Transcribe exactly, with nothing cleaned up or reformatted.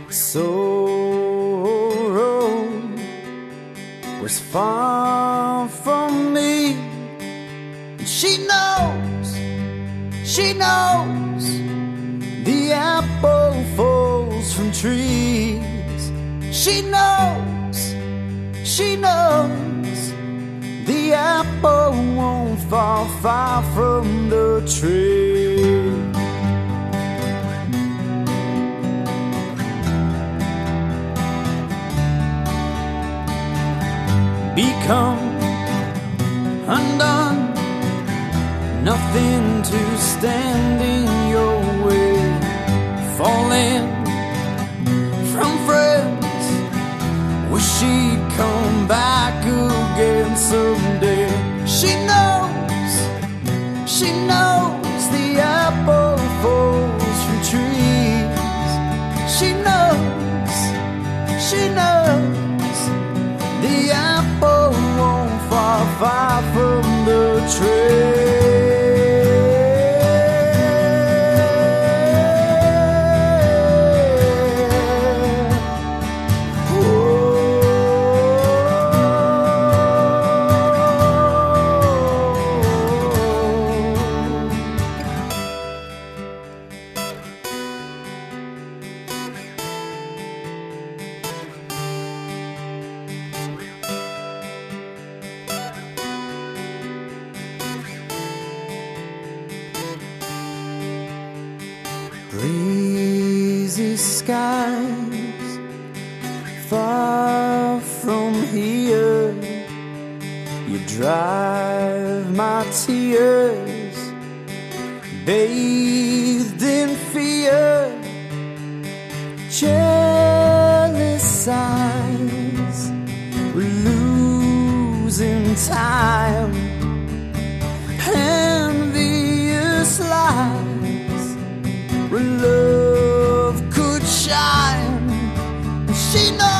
sorrow was far from me. And she knows, she knows the apple falls from trees. She knows, she knows the apple won't fall far from the tree. Become undone, nothing to stand in your way. Falling from friends, wish she'd come back again someday. She knows, she knows the apple falls from trees. She knows, she knows the apple won't fall far from the tree. Breezy skies far from here, you drive my tears, bathed in fear. Jealous eyes, we're losing time. Envious lies, where love could shine. She knows.